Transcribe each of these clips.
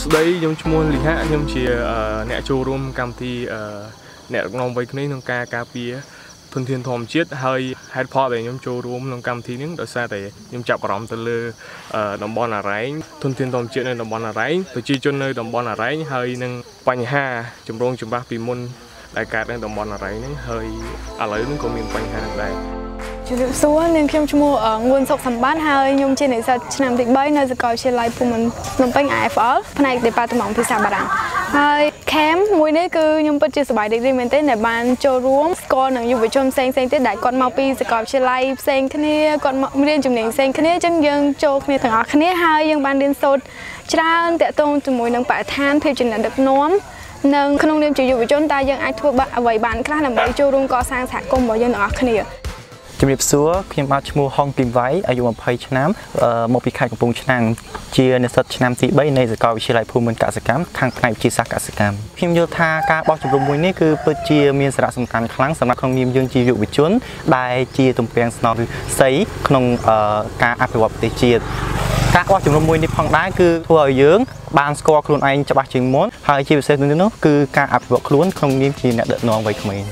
đây nhung mua lịch hạ nhung chỉ nẹt châu rôm cam thì nẹt nòng với cái nông cà phê thuần thiên thòm chiết hơi hai pho để nhung châu rôm nông cam thì những đợt xa để nhung chạm vào từ lư đồng bọn là rái thuần thiên thòm chiết nên đồng bọn là rái từ chi cho nơi đồng bọn là rái hơi nâng bánh ha chấm rong chấm bạc vì môn đại cả nên đồng bọn là rái nâng hơi lấy nó có miền bánh ha đây chủ yếu số nên khi mua ở nguồn sọc sầm bát hơi nhung trên này sao làm thịt bấy nơi coi trên live của mình nông bánh ải phở này để ba tụi mỏng thì sao bà đằng hơi kém mùi đấy cứ nhung bắt chia sẻ bài để đi mình tên để bàn cho ruộng con ở như vậy trong sen tết đại con mau pi sẽ coi trên live sen cái này con riêng chụp nền sen cái này chân dương cho cái thằng cái này hơi dương ban điên sốt ra tệ tôn từ mùi nông bả than theo trình là được nóm nâng không nên chỉ dùng chúng ta dân ai thua bạn vậy bạn khác là mấy cho ruộng có sang sạc công bảo dân ở cái này ជំរាបសួរខ្ញុំបាទឈ្មោះហុងគីមវ៉ៃអាយុ20ឆ្នាំមកពីខេត្តកំពង់ឆ្នាំងជានិស្សិតឆ្នាំទី3នៃសាកលវិទ្យាល័យភូមិន្ទកសិកម្មខាងផ្នែកវិទ្យាសាស្ត្រកសិកម្មខ្ញុំយល់ថាការបោះជំរំមួយនេះគឺពិតជាមានសារៈសំខាន់ខ្លាំងសម្រាប់ក្នុងនាមយើងជាយុវជនដែលជាទំពាំងស្នងឫស្សីក្នុងការអភិវឌ្ឍប្រទេសជាតិការបោះជំរំមួយនេះផងដែរគឺធ្វើឲ្យយើងបានស្គាល់ខ្លួនឯងច្បាស់ជាងមុនហើយជាពិសេសនោះគឺការអភិវឌ្ឍខ្លួនក្នុងនាមជាអ្នកដឹកនាំវ័យក្មេង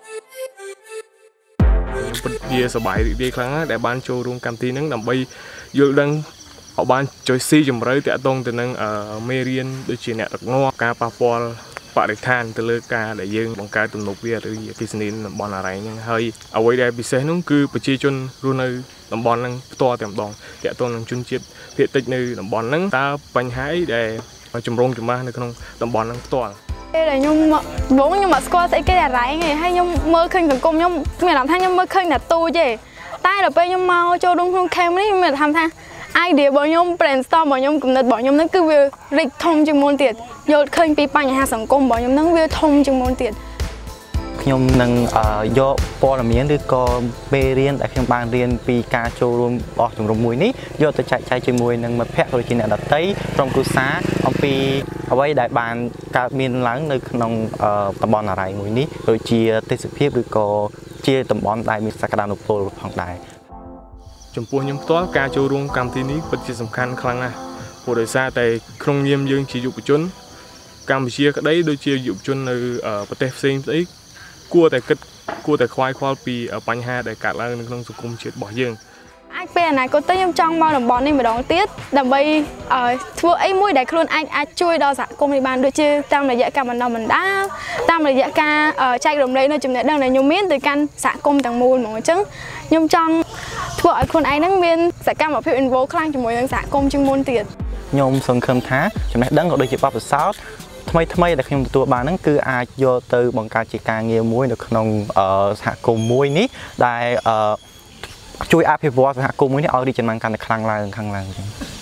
វាសบายរីករាយខ្លាំងណាស់ដែលបានចូលរួមកម្មវិធីហ្នឹងដើម្បីយល់ដឹងឲ្យបានជួយស៊ីជម្រៅតាក់ទងទៅនឹងមេរៀនដូចជាអ្នកដឹកនាំការប៉ះពាល់បរិស្ថានទៅលើការដែលយើងបង្កើតទំនប់វាឬអគ្គិសនីតំបន់អរ៉ែងហ្នឹងហើយអ្វីដែលពិសេសនោះគឺប្រជាជនរស់នៅតំបន់ហ្នឹងផ្ទាល់តែម្ដងតាក់ទងនឹងជនជាតិភាគតិចនៅតំបន់ហ្នឹងតើបញ្ហាអីដែលចម្រូងចម្រាសនៅក្នុងតំបន់ហ្នឹងផ្ទាល់ là nhung vốn nhưng mà score sẽ cái là rải này hay nhung mơ khinh thành công nhung mình làm thay nhung mơ khinh là tu chứ tay là bây nhung mau cho đúng không kém đấy mình làm thay ai để bọn nhung brainstorm bọn nhung cùng đặt bọn nhung nó cứ việc rịch thông chừng môn tiền vô khinh pi bánh hà sản công bọn nhung nó việc thông chừng môn tiền ខ្ញុំនឹងយកព័ត៌មានឬក៏មេរៀនដែលខ្ញុំបានរៀនពីការចូលរួមបោះជំរំមួយនេះយកទៅចែកចាយជាមួយនឹងមិត្តភ័ក្តិឬជាអ្នកដទៃក្រុមគ្រួសារអំពីអ្វីដែលបានកើតមានឡើងនៅក្នុងតំបន់អរ៉ៃមួយនេះដូចជាទេសភាពឬក៏ជាតំបន់ដែលមានសក្តានុពលផងដែរចំពោះខ្ញុំផ្ទាល់ការចូលរួមកម្មវិធីនេះពិតជាសំខាន់ខ្លាំងណាស់ព្រោះដោយសារតែក្នុងនាមយើងជាយុវជនកម្ពុជាក្តីដូចជាយុវជននៅប្រទេសផ្សេងស្អីគួរតែគិតគួរតែខ្វាយខ្វល់ពីបញ្ហាដែលកើតឡើងនៅក្នុងសង្គមជាតិរបស់យើងអាចពេលណាក៏ទៅខ្ញុំចង់មកតំបន់នេះម្ដងទៀតដើម្បីធ្វើអីមួយដែលខ្លួនអាចជួយដល់សហគមន៍នេះបានដូចជាតាមរយៈការបណ្ដុះបណ្ដាលតាមរយៈការចែករំលែកនៅចំណេះដឹងដែលខ្ញុំមានទៅកាន់សហគមន៍ទាំងមូលហ្មងអញ្ចឹងខ្ញុំចង់ធ្វើឲ្យខ្លួនឯងហ្នឹងមានសកម្មភាព involve ខ្លាំងជាមួយនឹងសហគមន៍ជាងមុនទៀតខ្ញុំសង្ឃឹមថាចំណេះដឹងក៏ដូចជាបទពិសោធន៍ថ្មីដែលខ្ញុំទទួលបានហ្នឹងគឺអាចយកទៅបង្កើតជាការងារមួយនៅក្នុងសហគមន៍មួយនេះដែលជួយអភិវឌ្ឍសហគមន៍មួយនេះឲ្យរីកចម្រើនកាន់តែខ្លាំងឡើង